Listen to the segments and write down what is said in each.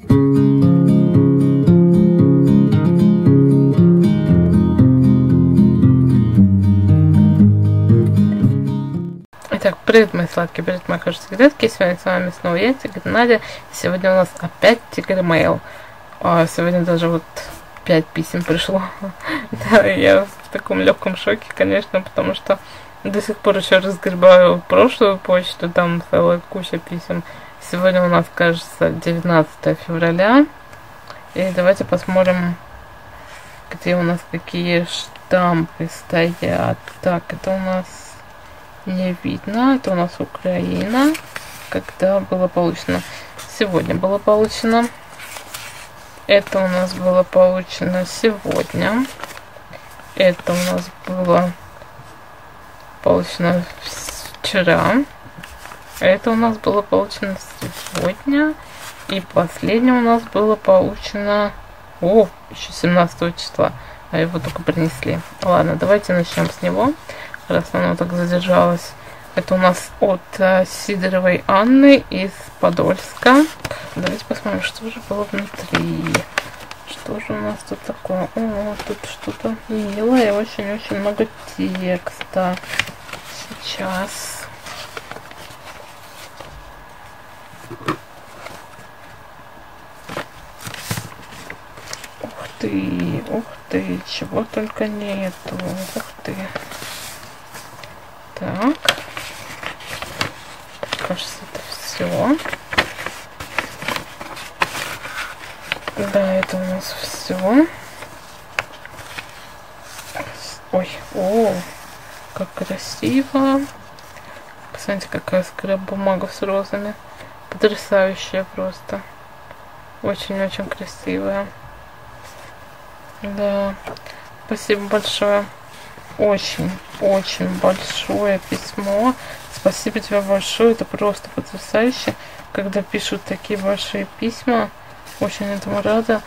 Итак, привет, мои сладкие, привет, мои хорошие секретки. Сегодня с вами снова я, Тигр Надя. Сегодня у нас опять Тигр Mail. Сегодня даже вот 5 писем пришло. Да, я в таком легком шоке, конечно, потому что до сих пор еще разгребаю прошлую почту, там целая куча писем. Сегодня у нас, кажется, 19 февраля. И давайте посмотрим, где у нас какие штампы стоят. Так, это у нас не видно. Это у нас Украина. Когда было получено? Сегодня было получено. Это у нас было получено сегодня. Это у нас было получено вчера. Это у нас было получено сегодня. И последнее у нас было получено... еще 17 числа. А его только принесли. Ладно, давайте начнем с него. Раз оно так задержалось. Это у нас от Сидоровой Анны из Подольска. Давайте посмотрим, что же было внутри. Что же у нас тут такое? Тут что-то милое. Очень-очень много текста. Сейчас. Ух ты, чего только нету. Ух ты. Так. Кажется, это все. Да, это у нас все. Ой, как красиво. Посмотрите, какая скраб-бумага с розами. Потрясающая просто. Очень-очень красивая. Да, спасибо большое. Очень большое письмо. Спасибо тебе большое. Это просто потрясающе, когда пишут такие большие письма. Очень этому рада.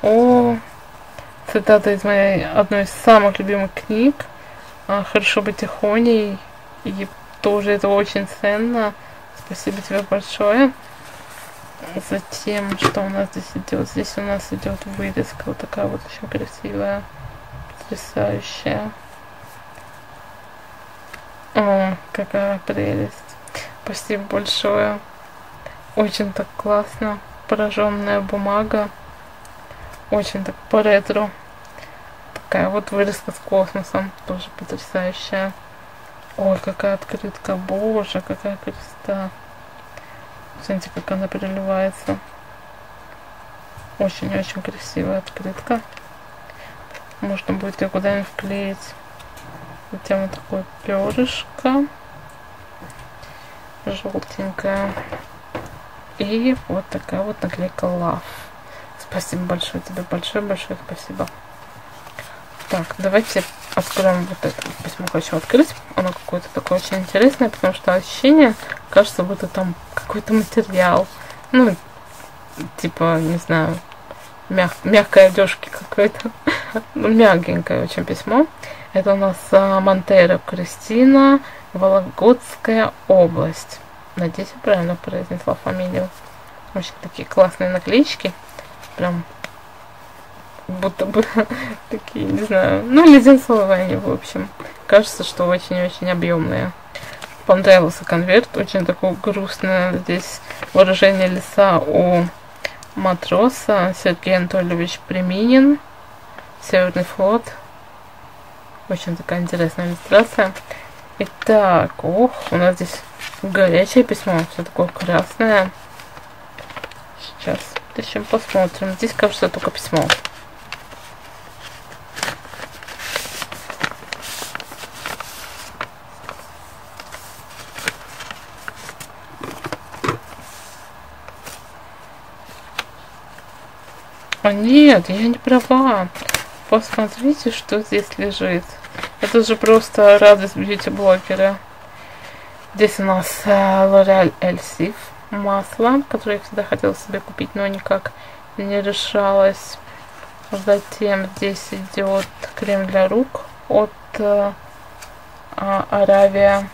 Цитата из моей одной из самых любимых книг. «Хорошо быть тихоней». И тоже это очень ценно. Спасибо тебе большое. Затем, что у нас здесь идет? Здесь у нас идет вырезка. Вот такая вот очень красивая. Потрясающая. Какая прелесть. Спасибо большое. Очень так классно. Пораженная бумага. Очень так по ретро. Такая вот вырезка с космосом. Тоже потрясающая. Ой, какая открытка. Боже, какая красота. Смотрите, как она переливается. Очень-очень красивая открытка. Можно будет ее куда-нибудь вклеить. Затем вот такое перышко. Желтенькое. И вот такая вот наклейка Love. Спасибо большое тебе. Большое спасибо. Так, давайте откроем вот это письмо. Хочу открыть. Оно какое-то такое очень интересное, потому что ощущение, кажется, будто там какой-то материал. Ну, типа, не знаю, мягкой одежки какой-то. Ну, мягенькое очень письмо. Это у нас Монтейро Кристина, Вологодская область. Надеюсь, я правильно произнесла фамилию. Очень такие классные наклеечки. Прям будто бы такие, не знаю, ну, леденцовые они, в общем. Кажется, что очень-очень объемные. Понравился конверт. Очень такое грустное здесь выражение лица у матроса. Сергей Анатольевич Приминин. Северный флот. Очень такая интересная иллюстрация. Итак, у нас здесь горячее письмо. Все такое красное. Сейчас еще посмотрим. Здесь, кажется, только письмо. Нет, я не права. Посмотрите, что здесь лежит. Это же просто радость бьюти-блогера. Здесь у нас L'Oréal Elsif масло, которое я всегда хотела себе купить, но никак не решалась. Затем здесь идет крем для рук от Aravia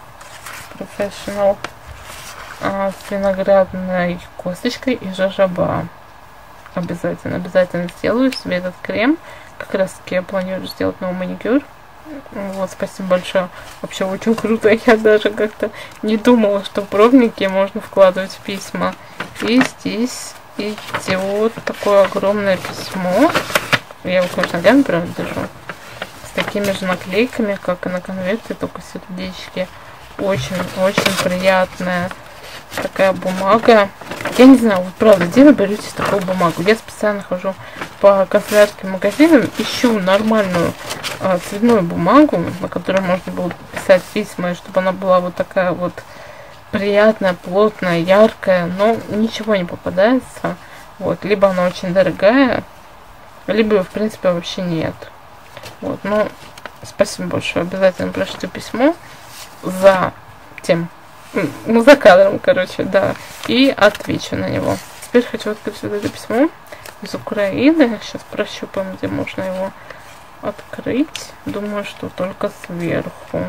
Professional с виноградной косточкой и жожоба. Обязательно, обязательно сделаю себе этот крем. Как раз таки я планирую сделать новый маникюр. Вот, спасибо большое. Вообще очень круто. Я даже как-то не думала, что в пробники можно вкладывать письма. И здесь идет такое огромное письмо. Я его, конечно, ногами, правда, держу. С такими же наклейками, как и на конверте, только сердечки. Очень приятная такая бумага. Я не знаю, вот правда, где вы берете такую бумагу? Я специально хожу по канцелярским магазинам, ищу нормальную цветную бумагу, на которой можно было писать письма, и чтобы она была вот такая вот приятная, плотная, яркая, но ничего не попадается. Вот, либо она очень дорогая, либо, в принципе, вообще нет. Вот, ну, спасибо большое. Обязательно пришлю письмо за тем, ну, за кадром, короче, да, и отвечу на него. Теперь хочу открыть вот это письмо из Украины. Сейчас прощупаем, где можно его открыть. Думаю, что только сверху.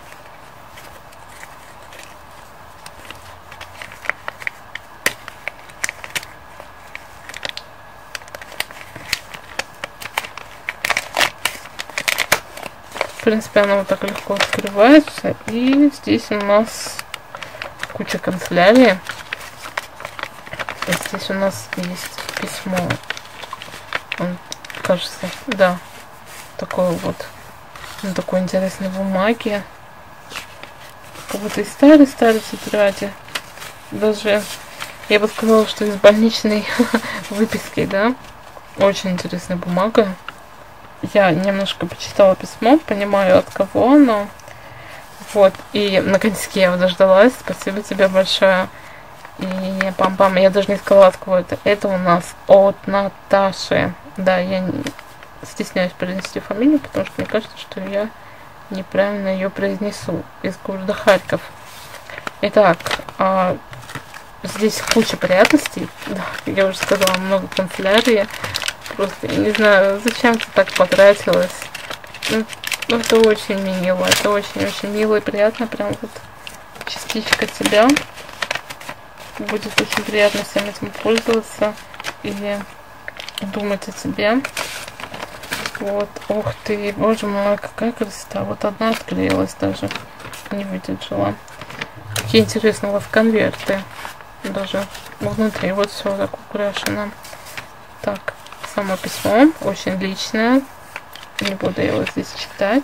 В принципе, оно вот так легко открывается. И здесь у нас куча канцелярии. И здесь у нас есть письмо. Он, кажется, да, такой вот, на такой интересной бумаге. Как будто из старой тетради. Даже, я бы сказала, что из больничной выписки, да. Очень интересная бумага. Я немножко почитала письмо, понимаю, от кого оно. Вот, и наконец-таки я его дождалась. Спасибо тебе большое. И пам-пам, я даже не сказала, от кого это. Это у нас от Наташи. Да, я не стесняюсь произнести фамилию, потому что мне кажется, что я неправильно ее произнесу. Из города Харьков. Итак, здесь куча приятностей. Да, я уже сказала, много канцелярии. Просто, я не знаю, зачем ты так потратилась. Ну, это очень мило. Это очень-очень мило и приятно. Прям вот частичка тебя. Будет очень приятно всем этим пользоваться. И думать о тебе. Вот. Ух ты, боже мой, какая красота. Вот одна отклеилась даже. Не выдержала. Какие интересные у вас конверты. Даже внутри вот все так украшено. Так. Само письмо, очень личное, не буду его здесь читать.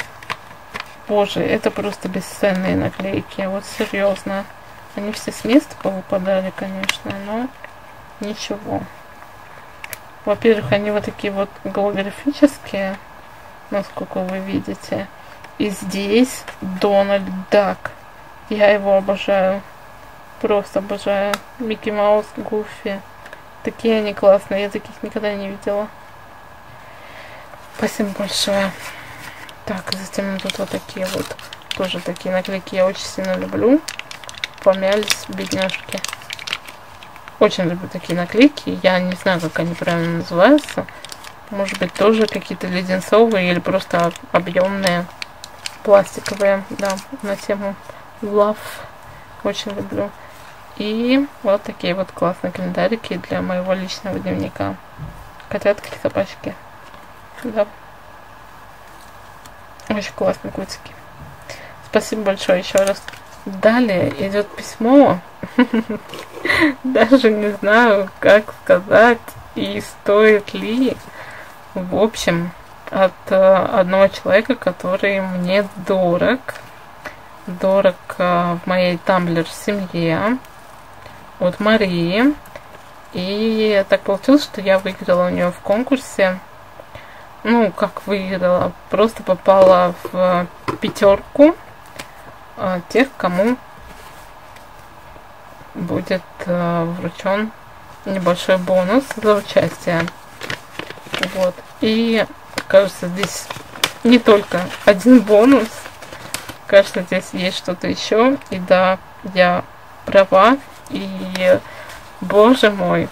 Боже, это просто бесценные наклейки, вот серьезно. Они все с места повыпадали, конечно, но ничего. Во-первых, они вот такие вот голографические, насколько вы видите. И здесь Дональд Дак. Я его обожаю, просто обожаю. Микки Маус, Гуфи. Такие они классные, я таких никогда не видела. Спасибо большое. Так, затем тут вот такие вот, тоже такие наклейки я очень сильно люблю. Помялись, бедняжки. Очень люблю такие наклейки. Я не знаю, как они правильно называются. Может быть, тоже какие-то леденцовые или просто объемные, пластиковые, да, на тему Love. Очень люблю. И вот такие вот классные календарики для моего личного дневника. Котятки, собачки. Да. Очень классные котики. Спасибо большое еще раз. Далее идет письмо. Даже не знаю, как сказать и стоит ли. В общем, от одного человека, который мне дорог. Дорог в моей тамблер-семье. От Марии. И так получилось, что я выиграла у нее в конкурсе. Ну, как выиграла? Просто попала в пятерку тех, кому будет вручен небольшой бонус за участие. Вот. И, кажется, здесь не только один бонус. Кажется, здесь есть что-то еще. И да, я права. И, боже мой,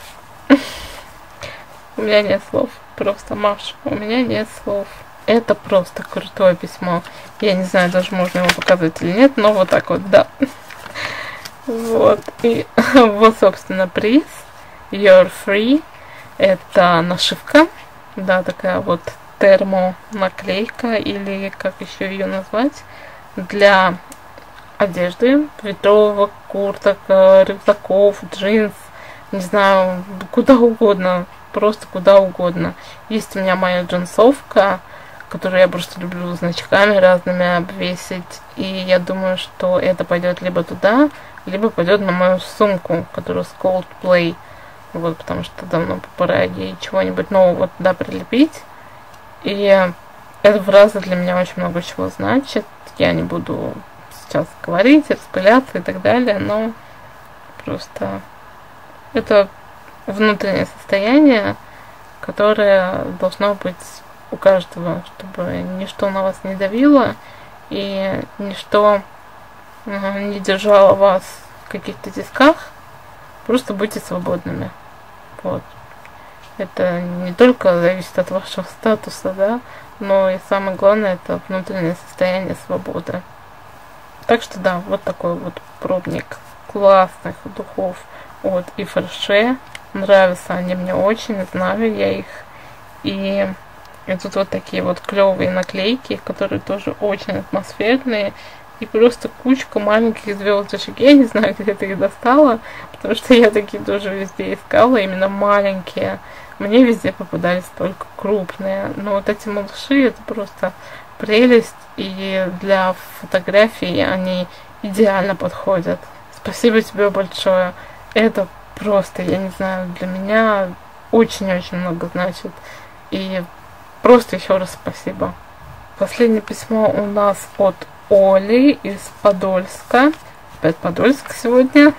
у меня нет слов. Просто, Маш, у меня нет слов. Это просто крутое письмо. Я не знаю, даже можно его показывать или нет, но вот так вот, да. Вот. И вот, собственно, приз. You're free. Это нашивка, да, такая вот термонаклейка, или как еще ее назвать, для одежды, ветровок, курток, рюкзаков, джинс, не знаю, куда угодно, просто куда угодно. Есть у меня моя джинсовка, которую я просто люблю значками разными обвесить, и я думаю, что это пойдет либо туда, либо пойдет на мою сумку, которую с Coldplay, вот, потому что давно пора ей чего-нибудь нового туда прилепить, и эта фраза для меня очень много чего значит. Я не буду сейчас говорить, распыляться и так далее, но просто это внутреннее состояние, которое должно быть у каждого, чтобы ничто на вас не давило и ничто не держало вас в каких-то тисках. Просто будьте свободными. Вот. Это не только зависит от вашего статуса, да, но и самое главное, это внутреннее состояние свободы. Так что да, вот такой вот пробник классных духов от Иферше. Нравятся они мне очень, знаю я их. И тут вот такие вот клевые наклейки, которые тоже очень атмосферные. И просто кучка маленьких звездочек. Я не знаю, где ты их достала, потому что я такие тоже везде искала, именно маленькие. Мне везде попадались только крупные. Но вот эти малыши, это просто прелесть. И для фотографий они идеально подходят. Спасибо тебе большое. Это просто, я не знаю, для меня очень-очень много значит. И просто еще раз спасибо. Последнее письмо у нас от Оли из Подольска. Опять Подольск сегодня.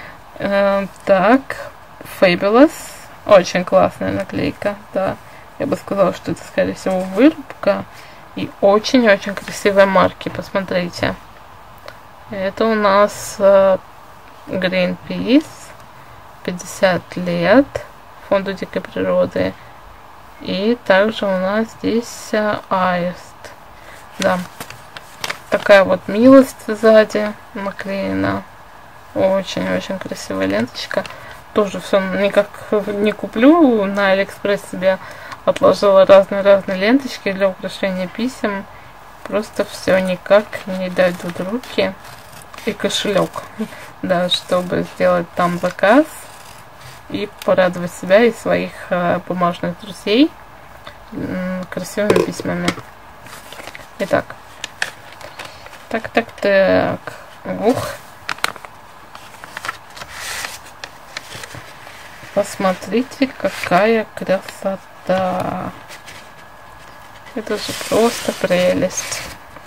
Так, Fabulous. Очень классная наклейка, да. Я бы сказала, что это, скорее всего, вырубка. И очень-очень красивые марки, посмотрите. Это у нас Greenpeace, 50 лет, Фонду дикой природы. И также у нас здесь Аист. Да. Такая вот милость сзади наклеена. Очень-очень красивая ленточка. Тоже все никак не куплю. На Алиэкспресс себе отложила разные-разные ленточки для украшения писем. Просто все никак не дойдут руки. И кошелек. Да, чтобы сделать там заказ. И порадовать себя и своих бумажных друзей красивыми письмами. Итак. Так. Ух. Посмотрите, какая красота. Это же просто прелесть.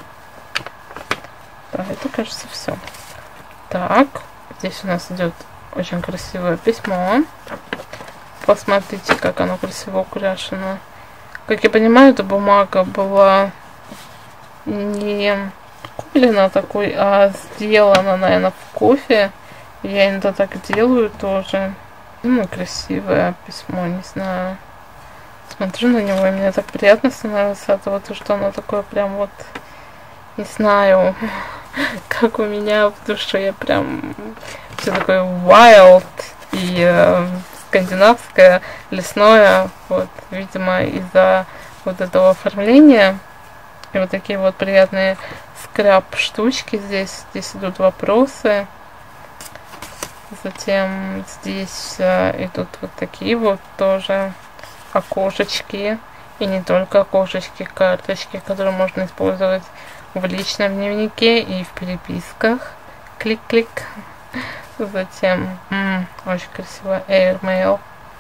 Да, это, кажется, все. Так, здесь у нас идет очень красивое письмо. Посмотрите, как оно красиво украшено. Как я понимаю, эта бумага была не куплена такой, а сделана, наверное, в кофе. Я иногда так делаю тоже. Ну, красивое письмо, не знаю. Смотрю на него, и мне так приятно становится от того, что оно такое прям вот, не знаю, как у меня в душе. Я прям все такое wild и скандинавское, лесное. Вот, видимо, из-за вот этого оформления. И вот такие вот приятные скраб штучки здесь. Здесь идут вопросы. Затем здесь идут вот такие вот тоже окошечки. И не только окошечки, карточки, которые можно использовать в личном дневнике и в переписках. Клик-клик. Затем очень красивая Airmail.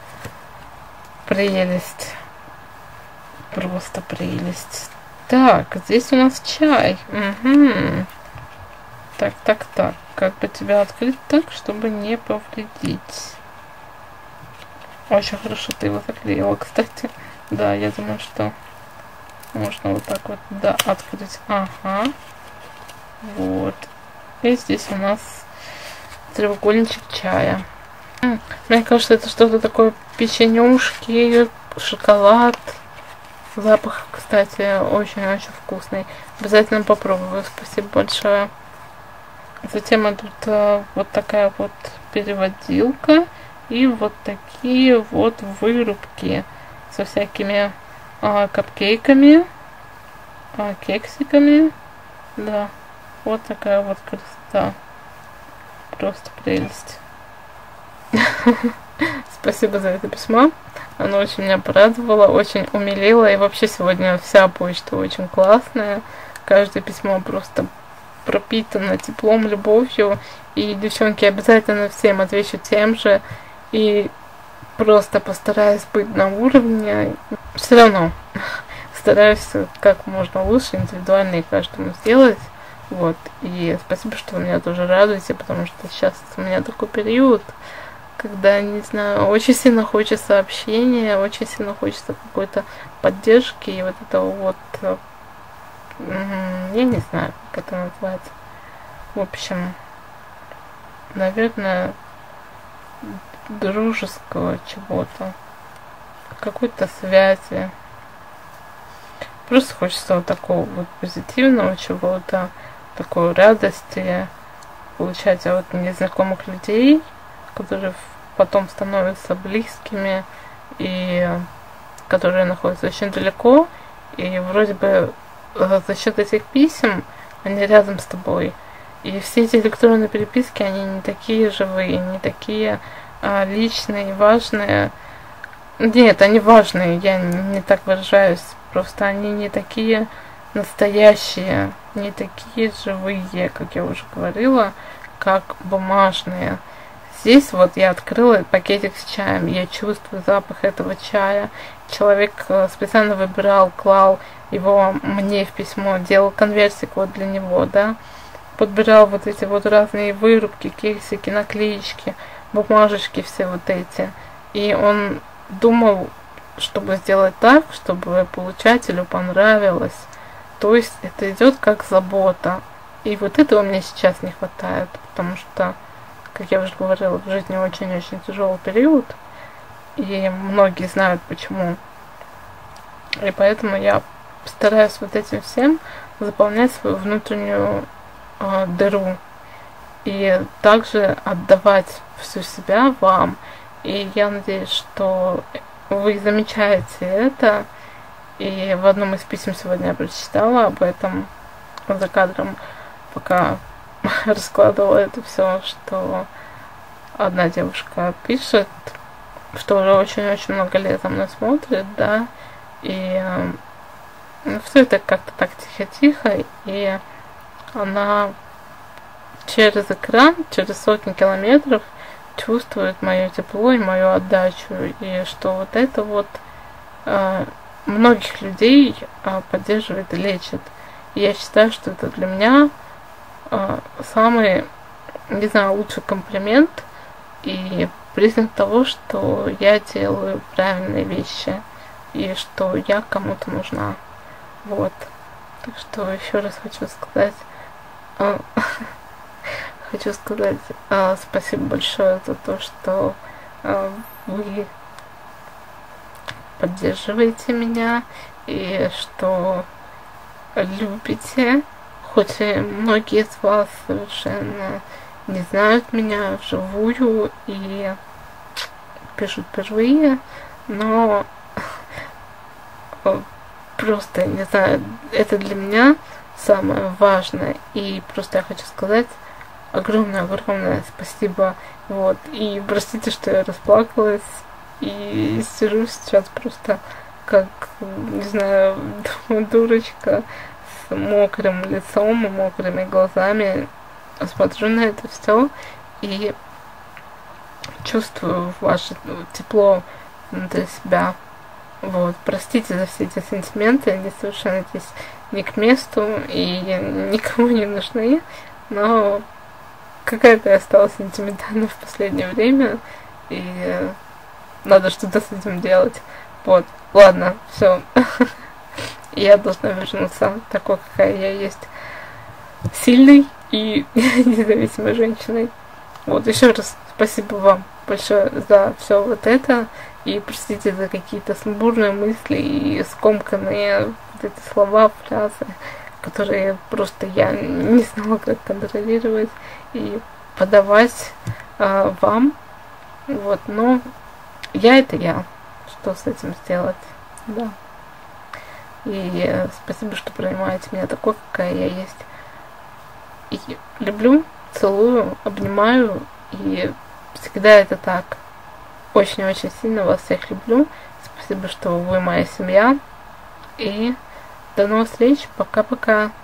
Прелесть. Просто прелесть. Так, здесь у нас чай. Угу. Так. Как бы тебя открыть так, чтобы не повредить? Очень хорошо ты его заклеила, кстати. Да, я думаю, что можно вот так вот, да, открыть. Ага. Вот. И здесь у нас треугольничек чая. Мне кажется, это что-то такое печенюшки, шоколад. Запах, кстати, очень-очень вкусный. Обязательно попробую. Спасибо большое. Затем идут вот такая вот переводилка. и вот такие вот вырубки со всякими капкейками, кексиками. Да, вот такая вот красота. Просто прелесть. Спасибо за это письмо. Оно очень меня порадовало, очень умилило. И вообще сегодня вся почта очень классная. Каждое письмо просто пропитано теплом, любовью. И, девчонки, обязательно всем отвечу тем же. И просто постараюсь быть на уровне. Все равно стараюсь как можно лучше, индивидуально и каждому сделать. Вот. И спасибо, что вы меня тоже радуете, потому что сейчас у меня такой период, когда, не знаю, очень сильно хочется общения, очень сильно хочется какой-то поддержки и вот этого вот, я не знаю, как это называется. В общем, наверное, дружеского чего-то, какой-то связи. Просто хочется вот такого вот позитивного чего-то, такой радости получать от незнакомых людей, которые потом становятся близкими и которые находятся очень далеко, и вроде бы за счет этих писем они рядом с тобой. И все эти электронные переписки, они не такие живые, не такие личные и важные. Нет, они важные, я не так выражаюсь, просто они не такие настоящие, не такие живые, как я уже говорила, как бумажные. Здесь вот я открыла пакетик с чаем, я чувствую запах этого чая. Человек специально выбирал, клал его мне в письмо, делал конвертик вот для него, да. Подбирал вот эти вот разные вырубки, кексики, наклеечки, бумажечки все вот эти. И он думал, чтобы сделать так, чтобы получателю понравилось. То есть это идет как забота. И вот этого мне сейчас не хватает, потому что, как я уже говорила, в жизни очень-очень тяжелый период, и многие знают почему. И поэтому я стараюсь вот этим всем заполнять свою внутреннюю дыру. И также отдавать всю себя вам. И я надеюсь, что вы замечаете это. И в одном из писем сегодня я прочитала об этом за кадром, пока раскладывала это все, что одна девушка пишет, что уже очень-очень много лет за мной смотрит, да, и все это как-то так тихо-тихо, и она через экран, через сотни километров чувствует мое тепло и мою отдачу, и что вот это вот многих людей поддерживает и лечит. И я считаю, что это для меня самый, не знаю, лучший комплимент и признак того, что я делаю правильные вещи и что я кому-то нужна. Вот. Так что еще раз хочу сказать спасибо большое за то, что вы поддерживаете меня и что любите, хоть и многие из вас совершенно не знают меня вживую и пишут впервые, но просто, не знаю, это для меня самое важное, и просто я хочу сказать огромное спасибо, вот, и простите, что я расплакалась, и сижу сейчас просто как, не знаю, дурочка с мокрым лицом и мокрыми глазами, смотрю на это все и чувствую ваше тепло внутри себя. Вот, простите за все эти сантименты, они совершенно здесь не к месту и никому не нужны, но какая-то я стала сентиментальна в последнее время, и надо что-то с этим делать. Вот, ладно, все. Я должна вернуться такой, какая я есть, сильной и независимой женщиной. Вот, еще раз спасибо вам большое за все вот это. И простите за какие-то сумбурные мысли и скомканные вот эти слова, фразы, которые просто я не знала, как контролировать и подавать вам. Вот, но я это я. Что с этим сделать? Да. И спасибо, что принимаете меня такой, какая я есть. И люблю, целую, обнимаю. И всегда это так. Очень-очень сильно вас всех люблю. Спасибо, что вы моя семья. И до новых встреч. Пока-пока.